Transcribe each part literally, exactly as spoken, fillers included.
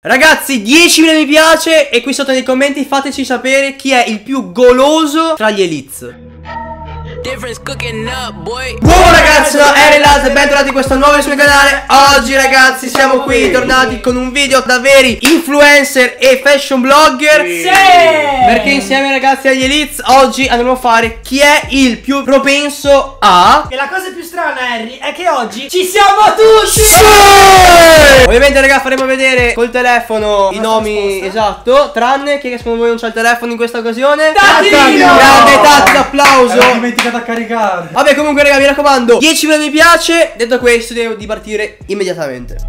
Ragazzi, diecimila mi piace e qui sotto nei commenti fateci sapere chi è il più goloso tra gli elites. Buon ragazzi, sono Erilaz e bentornati in questo nuovo video sul mio canale. Oggi ragazzi siamo qui tornati con un video da veri influencer e fashion blogger. Sì! Perché insieme ragazzi agli elites oggi andremo a fare chi è il più propenso a... E la cosa più strana, Harry, è che oggi ci siamo tutti! Sì! Ovviamente ragazzi faremo vedere col telefono i nomi esatto, tranne che secondo voi non c'è il telefono in questa occasione. Tatino! Grande Tati, applauso! Ho dimenticato a caricare. Vabbè comunque raga mi raccomando diecimila mi piace. Detto questo devo di partire immediatamente.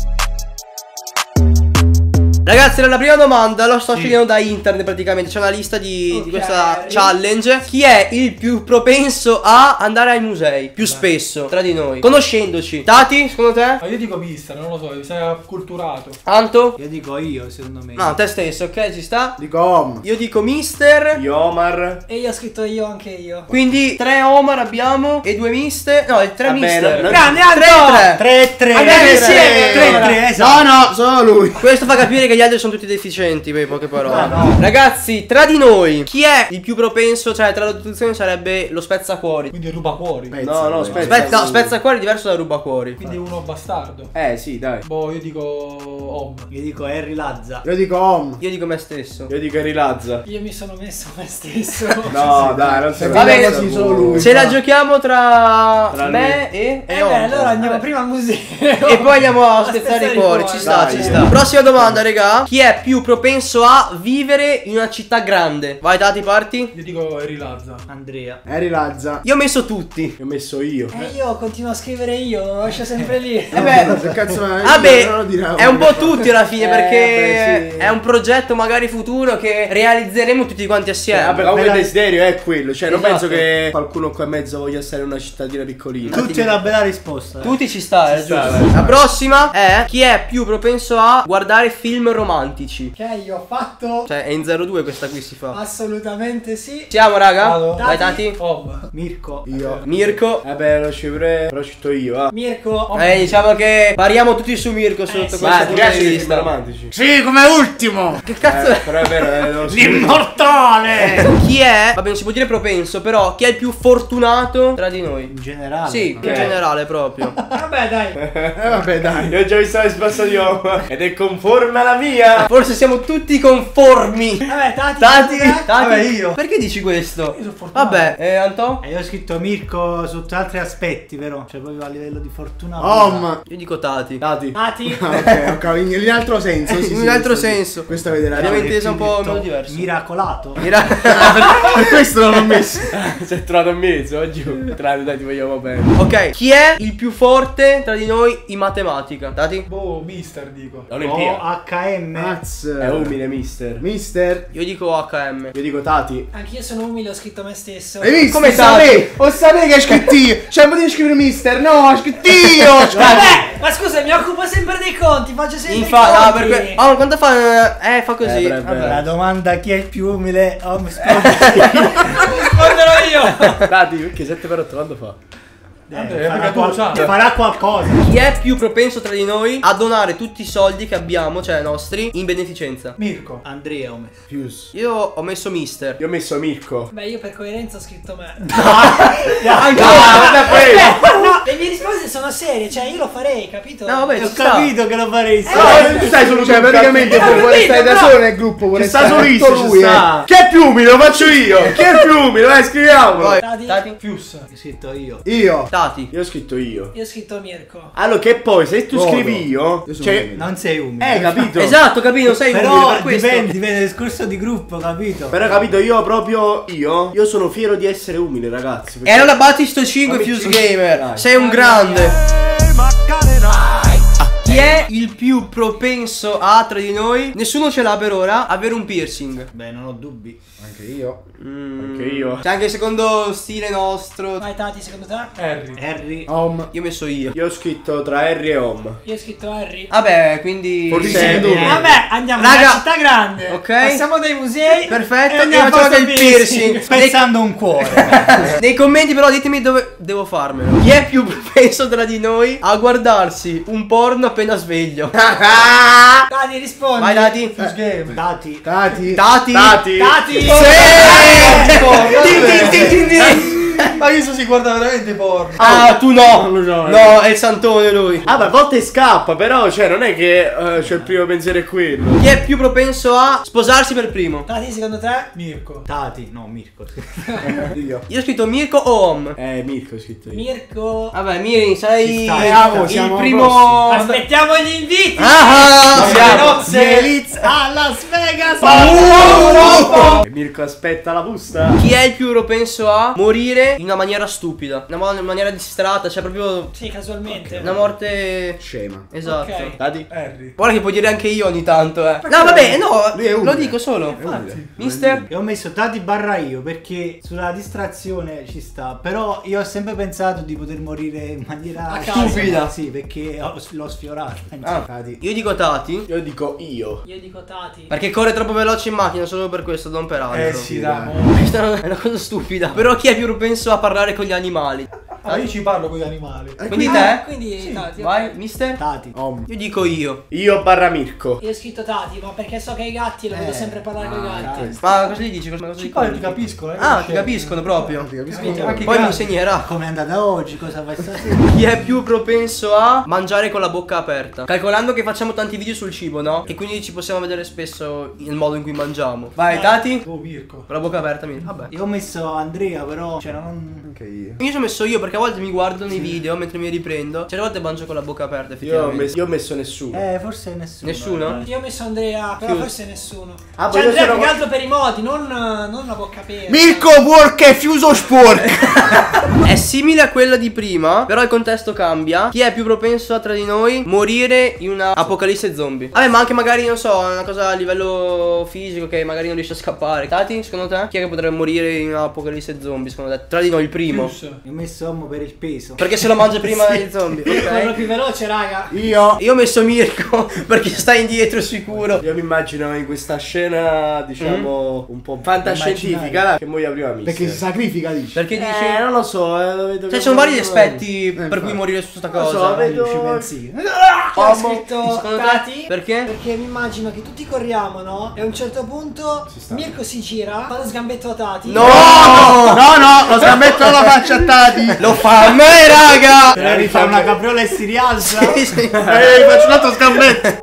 Ragazzi, la prima domanda lo sto sì. scegliendo da internet praticamente. C'è una lista di, okay. di questa challenge. Chi è il più propenso a andare ai musei più Beh. spesso tra di noi, conoscendoci? Tati, secondo te? Ma io dico mister, non lo so, mi sei acculturato. Anto? Io dico io, secondo me. No, te stesso, ok, ci sta? Dico Om. Io dico mister. Io Omar. E io ho scritto io anche io. Quindi tre Omar abbiamo e due mister. No, tre Vabbè, mister. non... Grande, tre tre tre. Andiamo insieme. tre tre, esatto. No, no, solo lui. Questo fa capire che gli altri sono tutti deficienti, per poche parole. Ah, no. Ragazzi, tra di noi, chi è il più propenso? Cioè, tra la traduzione sarebbe lo spezzacuori. Quindi rubacuori. Pezza, no, no, spezza. Spezza, no, spezzacuori è diverso da rubacuori. Quindi uno bastardo. Eh, sì, dai. Boh, io dico Om. Io dico Harry Lazza. Io dico Om. Io dico me stesso. Io dico Harry Lazza. Io mi sono messo me stesso. No, dai, non sei Va bene, così, solo lui. Ce la giochiamo tra, tra me e E eh beh, allora andiamo Vabbè. prima al museo. E poi andiamo a spezzare i cuori. Ci sta, dai, ci sta. Prossima domanda, raga. Chi è più propenso a vivere in una città grande? Vai Tati, parti. Io dico Harry Lazza. Andrea. Harry Lazza. Io ho messo tutti. Io ho messo io. E io continuo a scrivere io, lo lascio sempre lì. Eh beh, cazzo, vabbè, è un po' tutti alla fine eh, perché beh, sì. è un progetto magari futuro che realizzeremo tutti quanti assieme. Eh, vabbè, comunque il desiderio è quello. Cioè, non Esatto. penso che qualcuno qua in mezzo voglia stare in una cittadina piccolina. Tutti è una bella risposta. Eh. Tutti ci sta, è Ci sta, giusto. eh. La prossima è chi è più propenso a guardare film romantici. Che io ho fatto. Cioè è in zero due questa qui si fa. Assolutamente sì. Siamo raga? Vado. Vai Tati. Om. Mirko. Io. Mirko. Vabbè, lo scivre, però cito io, va. Mirko. Eh diciamo che pariamo tutti su Mirko sotto Eh, sì. questo Ma ti punto piace di i vista. film romantici? Sì, come ultimo. Che cazzo Eh, è? però è vero, eh, lo so. L'immortale. Chi è? Vabbè non si può dire propenso, però chi è il più fortunato tra di noi? In generale. Sì, Ok. in generale proprio. Vabbè, dai. Eh vabbè dai. Io ho già visto la risposta di Om. Ed è conforme alla mia. Forse siamo tutti conformi. Vabbè, Tati. Tati, Tati. Tati. Vabbè, io. Perché dici questo? Io sono fortunato. Vabbè, eh, Anto? E io ho scritto Mirko sotto altri aspetti, però. Cioè, proprio a livello di fortuna. Om. Io dico Tati. Tati. Tati. Ok, ok, in, in altro senso. Sì, In sì, un altro questo sì. senso. Questo vedrà. Abbiamo No, inteso un po' in modo detto diverso. Miracolato. Mira- per questo non l'ho messo. Si è trovato in mezzo oggi. Tranne, dai, ti vogliamo bene. Ok, chi è il più forte tra di noi in matematica? Tati? Boh, mister dico. O Olimpiade. H M. Mazz. È umile, mister. Mister. Io dico H M. Io dico Tati. Anch'io sono umile, ho scritto me stesso. Hai visto? Come Come Tati? sapevo? Ho saputo che hai scritto io. Cioè, non potevi scrivere mister. No, ho scritto io. Vabbè, ma scusa, mi occupo sempre dei conti, faccio sempre Infatti, i no, conti. per que- oh, quanto fa? Eh, fa così. Eh, bravo, Vabbè. bravo. La domanda chi è il più umile? Om. Risponderò io. Tati, perché sette per otto quando fa? Vabbè, farà, perché tu qual- sai. farà qualcosa. Chi è più propenso tra di noi a donare tutti i soldi che abbiamo, cioè nostri, in beneficenza? Mirko. Andrea ho messo. Pius. Io ho messo mister. Io ho messo Mirko. Beh, io per coerenza ho scritto me. Anche Aspetta, no, le mie risposte sono serie, cioè io lo farei, capito? No, vabbè, Ho ci sta. capito che lo farei. sì. No, tu stai solo cioè, praticamente Eh, vuole capito, stare da però- solo nel gruppo, vuole Ci sta stare solissimo tutto lui, ci eh. sta. Chi è più umile? Lo faccio io. Chi è più umile? Vai, scriviamolo. Poi, Tati. Tati? Fius. Ho scritto io. Io. Tati. Io ho scritto io. Io ho scritto Mirko. Allora che poi se tu Godo. scrivi io, Io sono cioè, umile. Non sei umile. eh, capito? Esatto, capito, sei umile Però per questo. dipende, dipende dal discorso di gruppo, capito? Però capito, io proprio io, io sono fiero di essere umile, ragazzi. E allora batti sto cinque Fammi Fuse cinque. Gamer. Dai. Sei un grande. Chi è il più propenso a tra di noi? Nessuno ce l'ha per ora. Avere un piercing. Beh, non ho dubbi. Anche io. Mm. Anche io. Cioè anche secondo stile nostro. Vai Tati, secondo te? Harry. Harry. Om. Io ho messo io. Io ho scritto tra Harry e Om. Io ho scritto Harry. Vabbè, quindi Forse Sì, tu. eh. Vabbè, andiamo Raga. nella città grande. Ok. Passiamo dai musei. Perfetto, E e andiamo a facciamo fare del piercing. Spezzando un cuore. Nei commenti però ditemi dove devo farmelo. Chi è più propenso tra di noi a guardarsi un porno appena appena sveglio. Dati, rispondi. Vai, Dati. Fuse game. Dati. Tati. Tati. Tati. Dati. Sì! Ma io so si guarda veramente porno. Ah, tu no. Non lo so, eh. No, è il santone lui. Ah, ma a volte scappa, però, cioè, non è che eh, cioè, il primo pensiero è quello. Chi è più propenso a sposarsi per primo? Dati, secondo te? Mirko. Tati. No, Mirko. Io. Io ho scritto Mirko o Om. Eh, Mirko ho scritto io. Mirko. Vabbè, Miri, sei Ci sta, siamo, il siamo primo. Aspettiamo gli inviti. Ah, Le siamo. nozze. Eliz a Las Vegas. E Mirko aspetta la busta. Chi è il più propenso a morire in una maniera stupida? Una mo- in maniera distratta, cioè proprio Sì, casualmente. una morte. Scema. Esatto. Ok. Tati? Harry. Guarda che puoi dire anche io ogni tanto, eh. No, vabbè, no, Lui è lo umile. dico solo. Infatti. Mister? Io ho messo Tati barra io perché sulla distrazione ci sta. Però io ho sempre pensato di poter morire in maniera A caso. Stupida. Sì, perché ho- l'ho sfiorata. Ah, Tati. io dico Tati. Io dico io. Io dico Tati. Perché corre troppo veloce in macchina, solo per questo, non per altro. Eh sì, dai. mo. Questa è una cosa stupida. Però chi è più propenso a parlare con gli animali? Ah, io ci parlo con gli animali. Quindi Ah, te? quindi Tati. Vai, ok. mister? Tati. Om. Io dico io. Io barra Mirko. Io ho scritto Tati, ma perché so che i gatti lo vedo Eh, sempre parlare con i gatti. dai. Ma cosa gli dici? Cosa cosa Ci gli parlo, dici? ti capiscono, eh. Ah, ti Cioè, capiscono proprio. Ti capiscono. Capito? Anche i Poi mi gatti. insegnerà. Come è andata oggi? Cosa fai stasera? Chi è più propenso a mangiare con la bocca aperta? Calcolando che facciamo tanti video sul cibo, no? E quindi ci possiamo vedere spesso il modo in cui mangiamo. Vai, Tati. Oh, Mirko. Con la bocca aperta, mi. Vabbè. Io ho messo Andrea, però cioè non. Anche io. Io ci ho messo io perché a volte mi guardo nei video mentre mi riprendo. Certe volte mangio con la bocca aperta, Io ho, effettivamente. messo, io ho messo nessuno. Eh, forse nessuno. Nessuno? eh. Io ho messo Andrea, però Chiuso. forse nessuno. Ah, Cioè poi io Andrea sono- più che altro per i modi, non, non la bocca aperta. Mirko work è fuso spork. È simile a quella di prima, però il contesto cambia. Chi è più propenso a tra di noi morire in una apocalisse zombie? Vabbè, ma anche magari, non so, una cosa a livello fisico che magari non riesce a scappare. Tati, secondo te? Chi è che potrebbe morire in una apocalisse zombie, secondo te? Tra di noi il primo. Fuse. Io ho messo Ommo per il peso. Perché se lo mangia prima degli zombie. Quello Ok. più veloce, raga. Io. Io ho messo Mirko perché sta indietro sicuro. Io mi immagino in questa scena, diciamo, un po' fantascientifica, là, che muoia prima mister. Perché si sacrifica, dici. Perché dici? Eh, non lo so, eh, lo vedo. Cioè, ci sono vari aspetti per cui morire su questa Non lo so, cosa. vedo- Ci pensi? Io ho Ommo. scritto Secondo te? Tati. Perché? Perché mi immagino che tutti corriamo, no? E a un certo punto Mirko si gira, fa lo sgambetto a Tati. No! No, no, lo scambetto alla faccia a Tati. Lo fa a me, raga! Però rifà una capriola e si rialza. Sì, sì. Ehi, faccio un altro scambetto.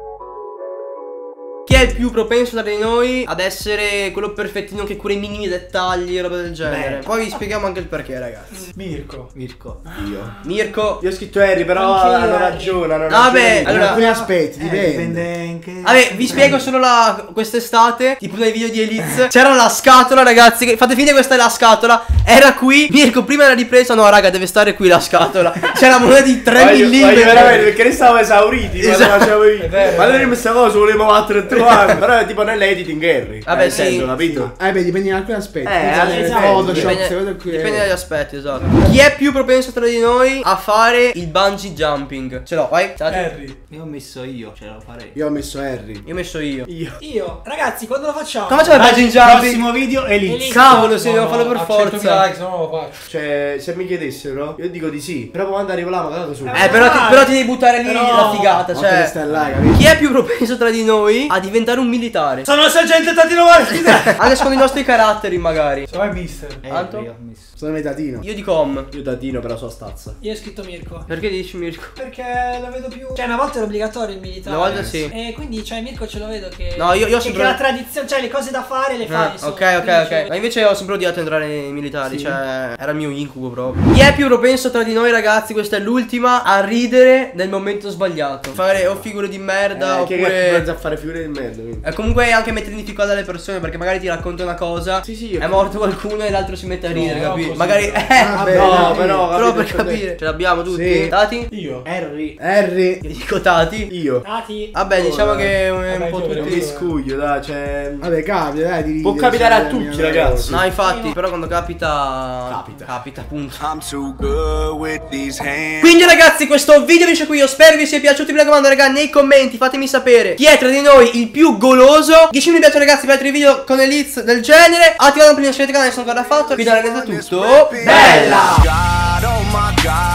Chi è il più propenso tra di noi ad essere quello perfettino che cura i minimi dettagli e roba del genere? Beh. Poi vi spieghiamo anche il perché, ragazzi. Mirko. Mirko. Io. Mirko. Io ho scritto Harry, però Anche io, hanno Harry. ragione, hanno Vabbè, ragione. allora- In alcuni aspetti, Eh, dipende. dipende in che. Vabbè, vi spiego solo la quest'estate, tipo nei video di Eliz. C'era la scatola, ragazzi. Che fate finta che questa è la scatola. Era qui. Mirko prima era ripresa. No, raga, deve stare qui la scatola. C'è la moneta di tre Voglio- millimetri. voglio veramente, perché noi stavamo esauriti quando Esatto. facevo io. È vero, Ma è noi vero. questa cosa volevamo battere e trovare. Però è tipo nell'editing Harry. Vabbè, Nel sì. senso, capito? Eh beh, dipende in alcuni aspetti. Eh, Quindi, esatto. Photoshop, Dipende, queste cose qui. dipende dagli aspetti, esatto. Chi è più propenso tra di noi a fare il bungee jumping? Ce l'ho, vai. Tati. Harry. Io ho messo io, ce la farei. Io ho messo Harry. Io ho messo io. Io. Io, ragazzi, quando lo facciamo? Come facciamo il bungee jumping? Prossimo video Eliz. Eliz. Cavolo, sì, No, devo no, farlo per a centomila forza. like, se no non lo faccio. Cioè, se mi chiedessero, io dico di sì. Però quando arrivo là, magari su. Eh, però ti, però ti devi buttare lì Però- la figata, Ma cioè. che stai là, capito? Chi è più propenso tra di noi a diventare un militare? Sono il sergente Tatino Marchi. Anche secondo i nostri caratteri, magari. Se vai mister. Eh, Anto? io ho messo. Sono metatino. Io dico Om. Io Tatino, però so stazza. Io ho scritto Mirko. Perché dici Mirko? Perché lo vedo più. Cioè, una volta era obbligatorio il militare. Una volta sì. E quindi, cioè, Mirko ce lo vedo che. No, io- io ho che, sempre- che la tradizione, cioè, le cose da fare le fa. Ah, insomma. ok, Quindi ok, ce lo ok. vedo. Ma invece ho sempre odiato entrare nei militari, cioè era il mio incubo proprio. Chi è più propenso tra di noi, ragazzi? Questa è l'ultima. A ridere nel momento sbagliato. Fare o figure di merda Eh, che che oppure. pensa a fare figure di merda, quindi. E comunque anche mettere in difficoltà le persone, perché magari ti racconta una cosa, Sì, sì, è morto qualcuno e l'altro si mette a ridere, no, capito? così Magari. no. Eh, Vabbè, no, dai. però, però per capito, capire. Ce l'abbiamo tutti? Sì. Tati? Io. Harry. Harry. Io dico Tati. Io. Tati. Vabbè, diciamo che è un, Vabbè, po' io È un tutti. miscuglio, dai, cioè. Vabbè, capita, dai, di Può ridere, capitare a cioè, tutti, mia ragazzi. No, infatti, però quando capita. Capita. Capita, appunto. I'm too good with these hands. Quindi ragazzi, questo video finisce qui. Io spero vi sia piaciuto. Mi raccomando, raga, nei commenti fatemi sapere chi è tra di noi il più goloso. dieci mi piace, ragazzi, per altri video con Eliz del genere. Attivate la prima iscrizione al canale se non ancora fatto. Qui da ragazzi è tutto. Bella! God, oh my God, if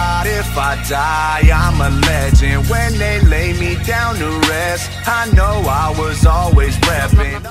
If I die, I'm a legend. When they lay me down to rest, I know I was always repping.